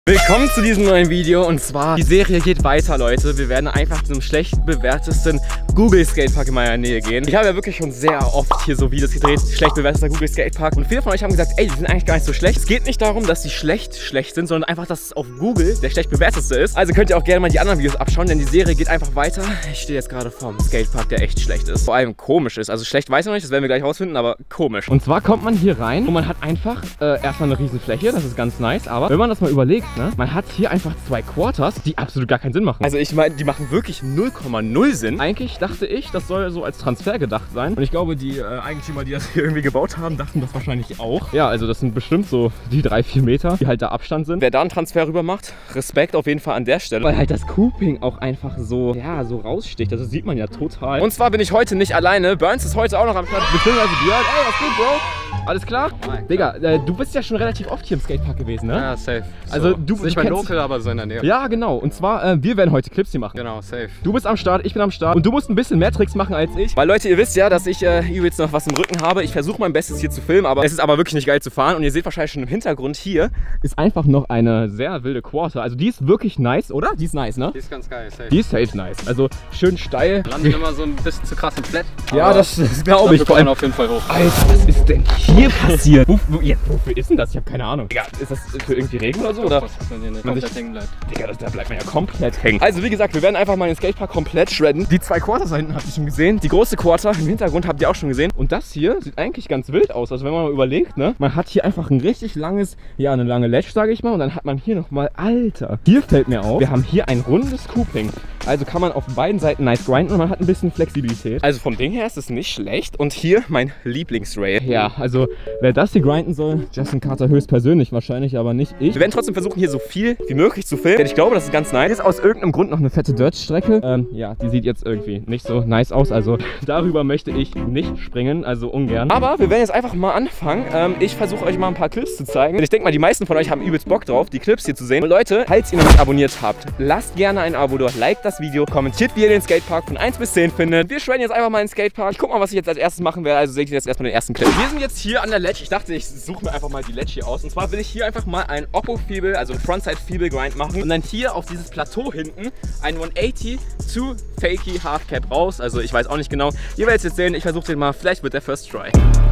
Willkommen zu diesem neuen Video und zwar, die Serie geht weiter, Leute. Wir werden einfach zum schlecht bewertesten Google Skatepark in meiner Nähe gehen. Ich habe ja wirklich schon sehr oft hier so Videos gedreht, schlecht bewerteter Google Skatepark, und viele von euch haben gesagt, ey, die sind eigentlich gar nicht so schlecht. Es geht nicht darum, dass die schlecht sind, sondern einfach, dass es auf Google der schlecht bewerteste ist. Also könnt ihr auch gerne mal die anderen Videos abschauen, denn die Serie geht einfach weiter. Ich stehe jetzt gerade vorm Skatepark, der echt schlecht ist. Vor allem komisch ist. Also schlecht weiß ich noch nicht, das werden wir gleich rausfinden, aber komisch. Und zwar kommt man hier rein und man hat einfach erstmal eine riesen Fläche, das ist ganz nice, aber wenn man das mal überlegt, ne, man hat hier einfach zwei Quarters, die absolut gar keinen Sinn machen. Also ich meine, die machen wirklich 0,0 Sinn. Eigentlich dachte ich, das soll so als Transfer gedacht sein. Und ich glaube, die Eigentümer, die das hier irgendwie gebaut haben, dachten das wahrscheinlich auch. Ja, also das sind bestimmt so die 3-4 Meter, die halt da Abstand sind. Wer da einen Transfer rüber macht, Respekt auf jeden Fall an der Stelle. Weil halt das Cooping auch einfach so, ja, so raussticht. Das sieht man ja total. Und zwar bin ich heute nicht alleine. Burns ist heute auch noch am Start. Beziehungsweise Björn. Ey, was geht, Bro? Alles klar? Hi. Digga, du bist ja schon relativ oft hier im Skatepark gewesen, ne? Ja, safe. Also du bist nicht mein Local, aber so in der Nähe. Ja, genau. Und zwar, wir werden heute Clips hier machen. Genau, safe. Du bist am Start, ich bin am Start. Und du musst ein bisschen mehr Tricks machen als ich. Weil Leute, ihr wisst ja, dass ich übelst noch was im Rücken habe. Ich versuche mein Bestes hier zu filmen, aber es ist aber wirklich nicht geil zu fahren. Und ihr seht wahrscheinlich schon im Hintergrund hier ist einfach noch eine sehr wilde Quarter. Also die ist wirklich nice, oder? Die ist nice, ne? Die ist ganz geil, safe. Die ist safe nice. Also schön steil. Wir landen immer so ein bisschen zu krass im Flat. Ja, das glaube ich. Wir kommen auf jeden Fall hoch. Alter, was ist denn hier passiert? Wofür ist denn das? Ich habe keine Ahnung. Digga, ist das für irgendwie Regen oder so? Oder? Man komplett hängen bleibt. Digga, da bleibt man ja komplett hängen. Also wie gesagt, wir werden einfach mal den Skatepark komplett shredden. Die zwei Quarters da hinten habt ihr schon gesehen. Die große Quarter im Hintergrund habt ihr auch schon gesehen. Und das hier sieht eigentlich ganz wild aus. Also wenn man mal überlegt, ne? Man hat hier einfach ein richtig langes, ja, eine lange Ledge, sage ich mal. Und dann hat man hier nochmal, Alter. Hier fällt mir auf, wir haben hier ein rundes Cooping. Also kann man auf beiden Seiten nice grinden und man hat ein bisschen Flexibilität. Also vom Ding her ist es nicht schlecht. Und hier mein Lieblingsrail. Ja, also wer das hier grinden soll, Justin Carter höchstpersönlich wahrscheinlich, aber nicht ich. Wir werden trotzdem versuchen, hier so viel wie möglich zu filmen. Denn ich glaube, das ist ganz nice. Hier ist aus irgendeinem Grund noch eine fette Dirt-Strecke. Ja, die sieht jetzt irgendwie nicht so nice aus. Also darüber möchte ich nicht springen, also ungern. Aber wir werden jetzt einfach mal anfangen. Ich versuche euch mal ein paar Clips zu zeigen. Ich denke mal, die meisten von euch haben übelst Bock drauf, die Clips hier zu sehen. Und Leute, falls ihr noch nicht abonniert habt, lasst gerne ein Abo dort, liked das Video, kommentiert, wie ihr den Skatepark von 1 bis 10 findet. Wir shredden jetzt einfach mal in den Skatepark. Ich guck mal, was ich jetzt als erstes machen werde. Also seht ihr jetzt erstmal den ersten Clip. Wir sind jetzt hier an der Ledge. Ich dachte, ich suche mir einfach mal die Ledge hier aus. Und zwar will ich hier einfach mal ein Oppo-Feeble, also ein Frontside-Feeble-Grind machen. Und dann hier auf dieses Plateau hinten ein 180 to Fakey Half-Cap raus. Also ich weiß auch nicht genau. Ihr werdet es jetzt sehen. Ich versuche den mal. Vielleicht wird der First Try.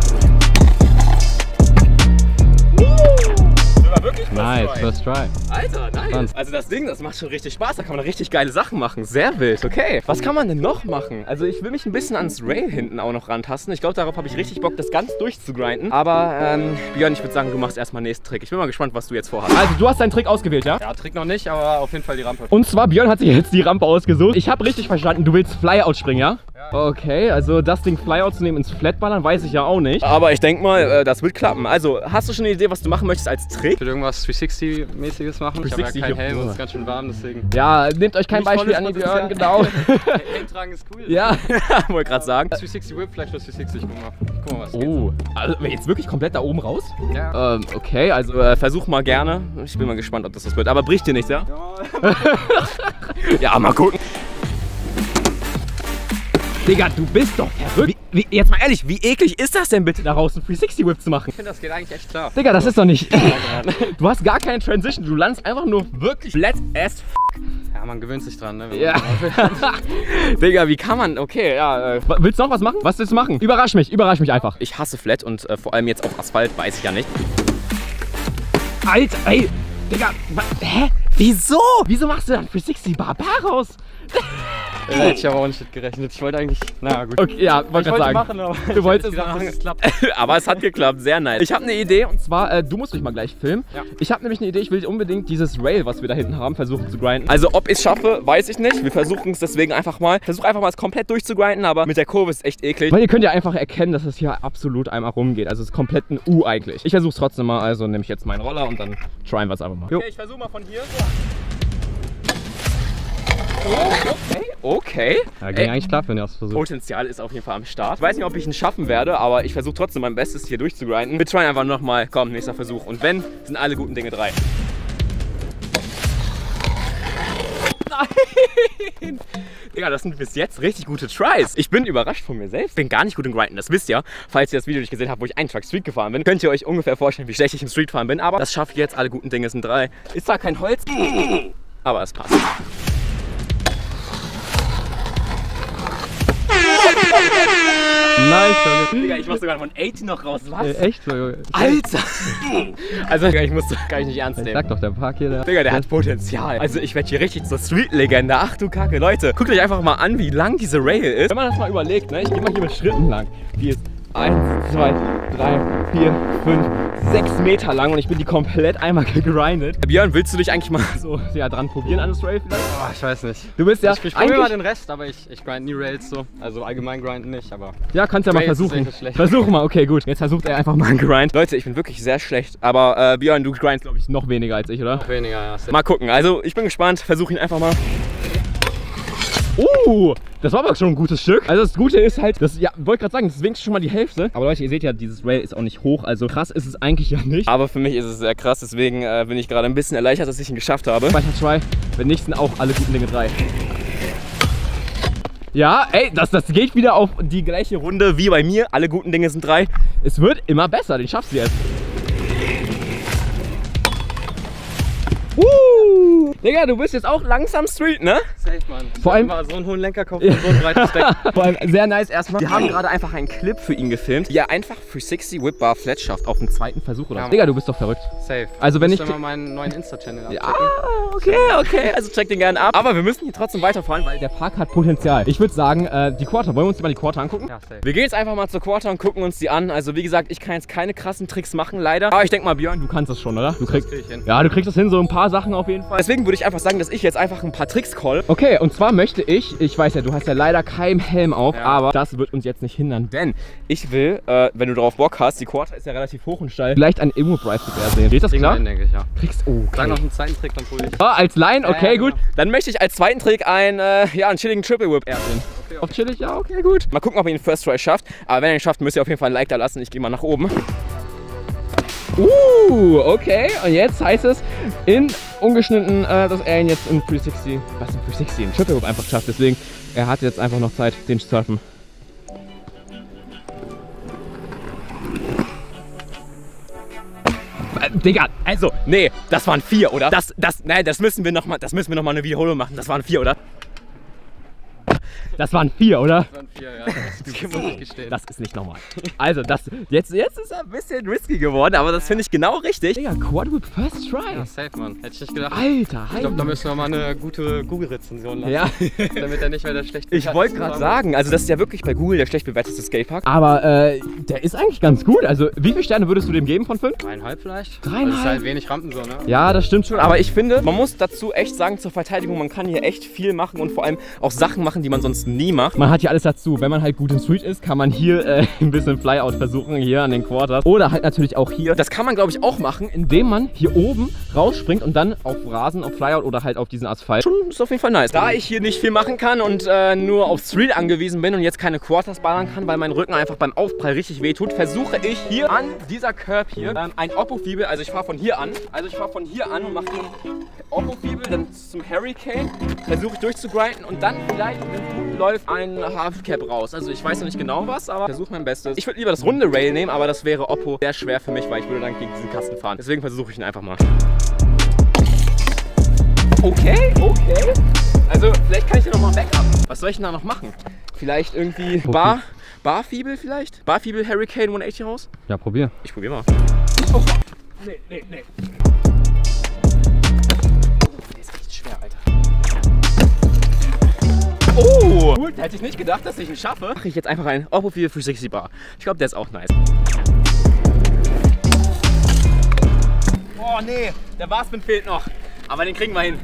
Wirklich nice, First Try. Alter, nice. Also das Ding, das macht schon richtig Spaß. Da kann man richtig geile Sachen machen. Sehr wild. Okay. Was kann man denn noch machen? Also ich will mich ein bisschen ans Rail hinten auch noch rantasten. Ich glaube, darauf habe ich richtig Bock, das ganz durchzugrinden. Aber Björn, ich würde sagen, du machst erstmal den nächsten Trick. Ich bin mal gespannt, was du jetzt vorhast. Also du hast deinen Trick ausgewählt, ja? Ja, Trick noch nicht, aber auf jeden Fall die Rampe. Und zwar, Björn hat sich jetzt die Rampe ausgesucht. Ich habe richtig verstanden, du willst Flyout springen, ja? Okay, also das Ding Flyout zu nehmen ins Flatballern, weiß ich ja auch nicht. Aber ich denke mal, das wird klappen. Also, hast du schon eine Idee, was du machen möchtest als Trick? Ich will irgendwas 360-mäßiges machen. Ich habe ja keinen Helm und es ist ganz schön warm, deswegen. Ja, nehmt euch kein Beispiel an die Björn, genau. Helm tragen ist cool. Ja, wollte gerade sagen. 360 Whip, vielleicht was 360, guck mal was geht. Oh, also jetzt wirklich komplett da oben raus? Ja. Okay, also versuch mal gerne. Ich bin mal gespannt, ob das was wird. Aber bricht dir nichts, ja? Ja. Ja, mal gucken. Digga, du bist doch verrückt. Jetzt mal ehrlich, wie eklig ist das denn bitte, daraus einen 360 Whip zu machen? Ich finde, das geht eigentlich echt klar. Digga, das ist doch nicht... Du hast gar keine Transition, du landest einfach nur wirklich flat as f***. Ja, man gewöhnt sich dran, ne? Ja. Digga, wie kann man... Okay, ja... Willst du noch was machen? Was willst du machen? Überrasch mich einfach. Ich hasse Flat und vor allem jetzt auf Asphalt, weiß ich ja nicht. Alter, ey! Digga, hä? Wieso? Wieso machst du dann 360 Barbar raus? Hätte ich aber auch nicht mit gerechnet. Ich wollte eigentlich... Na gut. Okay, ja, wollte gerade sagen. Machen, aber du wolltest es machen. Es klappt. Aber es hat geklappt, sehr nice. Ich habe eine Idee und zwar, du musst mich mal gleich filmen. Ja. Ich habe nämlich eine Idee, ich will unbedingt dieses Rail, was wir da hinten haben, versuchen zu grinden. Also ob ich es schaffe, weiß ich nicht. Wir versuchen es deswegen einfach mal. Versuch einfach mal es komplett durchzugrinden, aber mit der Kurve ist es echt eklig. Weil ihr könnt ja einfach erkennen, dass es hier absolut einmal rumgeht. Also es ist komplett ein U eigentlich. Ich versuche es trotzdem mal, also nehme ich jetzt meinen Roller und dann tryen wir es einfach mal. Okay, ich versuche mal von hier. Okay. Ja, ging eigentlich klar, wenn ihr es versucht. Potenzial ist auf jeden Fall am Start. Ich weiß nicht, ob ich ihn schaffen werde, aber ich versuche trotzdem mein Bestes hier durchzugrinden. Wir tryen einfach nochmal. Komm, nächster Versuch. Und wenn, sind alle guten Dinge 3. Nein! nein. Digga, das sind bis jetzt richtig gute Tries. Ich bin überrascht von mir selbst. Bin gar nicht gut im Grinden, das wisst ihr. Falls ihr das Video nicht gesehen habt, wo ich einen Truck Street gefahren bin, könnt ihr euch ungefähr vorstellen, wie schlecht ich im Streetfahren bin. Aber das schaffe ich jetzt. Alle guten Dinge sind 3. Ist zwar kein Holz, aber es passt. Nice, Junge. Digga, ich mach sogar von 80 noch raus. Was? Echt, Junge. Alter! Also, Digga, ich muss gar nicht ernst nehmen. Sag doch, der Park hier, Digga, der hat Potenzial. Also, ich werde hier richtig zur Street-Legende. Ach du Kacke. Leute, guckt euch einfach mal an, wie lang diese Rail ist. Wenn man das mal überlegt, ne? Ich gehe mal hier mit Schritten lang. Die ist 1, 2, 3, 4, 5, 6 Meter lang und ich bin die komplett einmal gegrindet. Björn, willst du dich eigentlich mal so dran probieren an das Rail vielleicht? Oh, ich weiß nicht. Du bist ja ich probiere mal den Rest, aber ich grind nie Rails so. Also allgemein grinden nicht, aber... Ja, kannst ja mal versuchen. Versuch mal, okay, gut. Jetzt versucht er einfach mal einen Grind. Leute, ich bin wirklich sehr schlecht, aber Björn, du grindest, glaube ich, noch weniger als ich, oder? Noch weniger, ja. Mal gucken, also ich bin gespannt. Versuch ihn einfach mal. Das war aber schon ein gutes Stück. Also das Gute ist halt, das, ja, wollte gerade sagen, das ist wenigstens schon mal die Hälfte. Aber Leute, ihr seht ja, dieses Rail ist auch nicht hoch, also krass ist es eigentlich ja nicht. Aber für mich ist es sehr krass, deswegen bin ich gerade ein bisschen erleichtert, dass ich ihn geschafft habe. Weiter Try, wenn nicht, sind auch alle guten Dinge 3. Ja, ey, das geht wieder auf die gleiche Runde wie bei mir. Alle guten Dinge sind 3. Es wird immer besser, den schaffst du jetzt. Digga, du bist jetzt auch langsam Street, ne? Safe, Mann. Vor allem mal so einen hohen Lenkerkopf und so ein breites Deck. Vor allem sehr nice erstmal. Wir haben gerade einfach einen Clip für ihn gefilmt, wie er einfach 360 Whip Bar Flat schafft auf dem zweiten Versuch oder so. Digga, du bist doch verrückt. Safe. Also wenn ich mal meinen neuen Insta-Channel abchecken. Ja, okay. Also check den gerne ab. Aber wir müssen hier trotzdem weiterfahren, weil der Park hat Potenzial. Ich würde sagen, die Quarter, wollen wir uns mal die Quarter angucken? Ja, safe. Wir gehen jetzt einfach mal zur Quarter und gucken uns die an. Also wie gesagt, ich kann jetzt keine krassen Tricks machen, leider. Aber ich denke mal, Björn, du kannst das schon, oder? Du kriegst, das krieg ich hin. Ja, du kriegst das hin, so ein paar Sachen auf jeden Fall. Deswegen würde ich einfach sagen, dass ich jetzt einfach ein paar Tricks call. Okay, und zwar möchte ich weiß ja, du hast ja leider keinen Helm auf, ja, aber das wird uns jetzt nicht hindern, denn ich will, wenn du darauf Bock hast, die Quarter ist ja relativ hoch und steil, vielleicht einen Immo-Drive mit er sehen. Geht das klar? Denke ich, ja. Kriegst, okay. Sag noch einen zweiten Trick, dann hol ich. Als Line, okay, ja, gut. Dann möchte ich als zweiten Trick einen chilligen Triple Whip sehen. Okay, auf chillig, ja, okay, gut. Mal gucken, ob ihr ihn First Try schafft. Aber wenn ihr ihn schafft, müsst ihr auf jeden Fall ein Like da lassen. Ich gehe mal nach oben. Okay. Und jetzt heißt es in ungeschnitten, dass er ihn jetzt in 360, was in 360, in Triple Whip einfach schafft. Deswegen, er hat jetzt einfach noch Zeit, den zu surfen. Digga, also, nee, das waren 4, oder? Nein, das müssen wir noch mal eine Wiederholung machen. Das waren 4, oder? Das waren 4, oder? Das waren 4, ja. Das muss ich gestehen. Das ist nicht normal. Also, jetzt ist er ein bisschen risky geworden, aber das finde ich genau richtig. Digga, Quad Whip First Try. Ja, safe, Mann. Hätte ich nicht gedacht. Alter, ich glaube, da müssen wir mal eine gute Google-Rezension lassen. Ja. Damit er nicht mehr der schlechte Ich wollte gerade sagen, also das ist ja wirklich bei Google der schlecht bewerteste Skatepark. Aber der ist eigentlich ganz gut. Also, wie viele Sterne würdest du dem geben von 5? 3,5 vielleicht. 3,5? Das ist halt wenig Rampen so, ne? Ja, das stimmt schon. Aber ich finde, man muss dazu echt sagen, zur Verteidigung, man kann hier echt viel machen und vor allem auch Sachen machen, die man sonst nie macht. Man hat hier alles dazu. Wenn man halt gut in Street ist, kann man hier ein bisschen Flyout versuchen, hier an den Quarters. Oder halt natürlich auch hier. Das kann man, glaube ich, auch machen, indem man hier oben rausspringt und dann auf Rasen, auf Flyout oder halt auf diesen Asphalt. Schon ist auf jeden Fall nice. Da ich hier nicht viel machen kann und nur auf Street angewiesen bin und jetzt keine Quarters ballern kann, weil mein Rücken einfach beim Aufprall richtig wehtut, versuche ich hier an dieser Curb hier ein Oppo-Fibel, also ich fahre von hier an. Und mache den Oppo-Fibel dann zum Hurricane, versuche ich durchzugrinden und dann vielleicht, wenn es gut läuft, ein Half-Cap raus. Also ich weiß noch nicht genau was, aber versuche mein Bestes. Ich würde lieber das runde Rail nehmen, aber das wäre Oppo sehr schwer für mich, weil ich würde dann gegen diesen Kasten fahren. Deswegen versuche ich ihn einfach mal. Okay. Also vielleicht kann ich hier nochmal Backup. Was soll ich denn da noch machen? Vielleicht irgendwie Barfibel vielleicht? Barfibel Hurricane 180 raus? Ja, probier. Ich probier mal. Oh. Nee. Der ist echt schwer, Alter. Oh! Gut, hätte ich nicht gedacht, dass ich ihn schaffe. Mache ich jetzt einfach einen Oppo 4 360 Bar. Ich glaube, der ist auch nice. Oh nee, der Barspin fehlt noch. Aber den kriegen wir hin.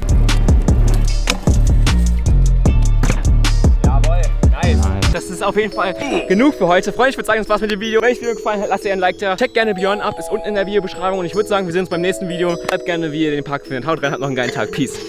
Jawohl, nice. Das ist auf jeden Fall genug für heute. Freunde, ich würde sagen, das war's mit dem Video. Wenn euch das Video gefallen hat, lasst ihr ein Like da. Checkt gerne Björn ab, ist unten in der Videobeschreibung. Und ich würde sagen, wir sehen uns beim nächsten Video. Schreibt gerne, wie ihr den Park findet. Haut rein, habt noch einen geilen Tag. Peace.